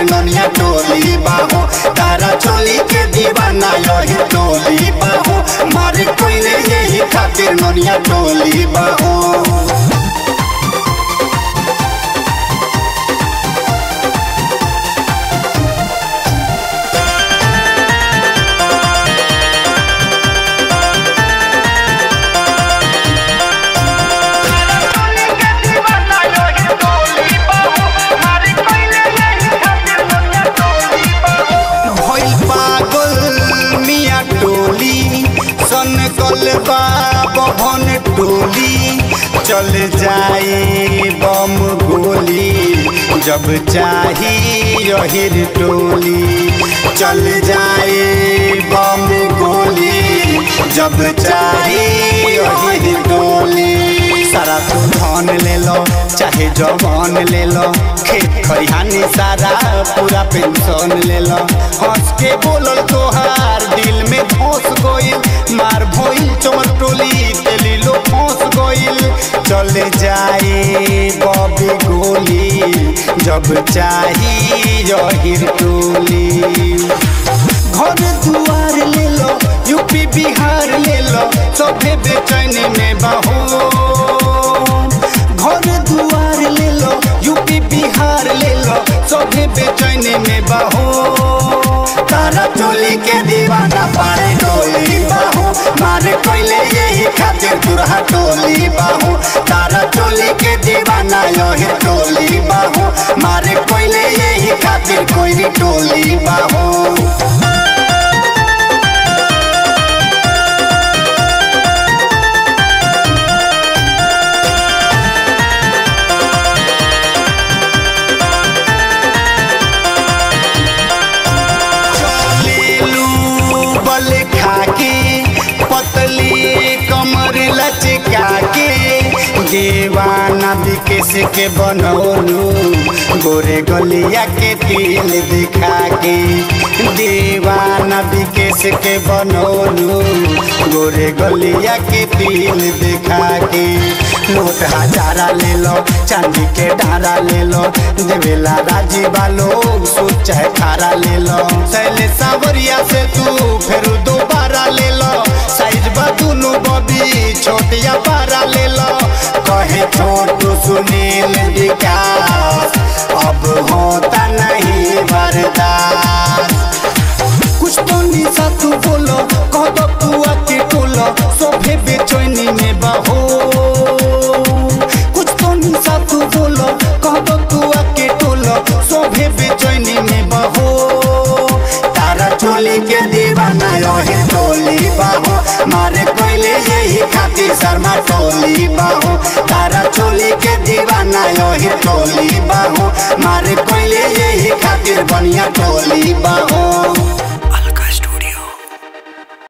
खातिर ननिया टोली बाहो तारा चोली के दीवाना यही टोली बाहो मारे कोइले यही खातिर ननिया टोली बाहो। बहन टोली चल जाए बम गोली जब चाही यहिर टोली चल जाए बम गोली जब चाही यहिर टोली। सारा तू धन ले लो चाहे जवान ले लो खेत खरिहानी सारा पूरा पेंशन ले लो हंस के बोलल तोहार दिल में धोस गइल मार भइल चमर टोली तेली लो फंस गइल चल जाए बबी गोली जब चाही यहिर टोली। घर दुआर ले लो यूपी बिहार ले लो सभे बेचैनी में बहो घर दुआर ले लो यूपी बिहार ले लो सभे बेचैनी में बहो तारा चोली के दीवाना पारे टोली बाहो मारे कोइले यही खातिर तुरहा टोली बाहो तारा चोली के दीवाना यही टोली बाहो मारे कोइले यही खातिर कोई टोली बाहो। दीवाना विकेश के बनौलू गोरे गलिया के तिल दिखा के दीवाना विकेश के बनौलू गोरे गलिया के तिल दिखा के नोट हजारा ले लो चांदी के डारा ले लो देवेला राजी वालो सूट चाहे खारा ले लो सैले सावरिया से तू फिर दोबारा ले लो साइज बदुनु बबी छोटिया पारा ले लो कहे छोटू सुनील विकास अब होता नहीं बर्दाश्त कुछ तो निशा तू बोलो कह दो पुआ के टोलो सोभे बेचैनी में बहो कुछ तो निशा तू बोलो कह दो पुआ के टोलो सोभे बेचैनी में बहो तारा चोली के दीवाना यही टोली बाहो मारे कोइले यही खातिर शर्मा टोली बाहो तारा चोली के दीवाना यही टोली बाहो मारे कोइले यही खातिर बढ़िया टोली बाहो।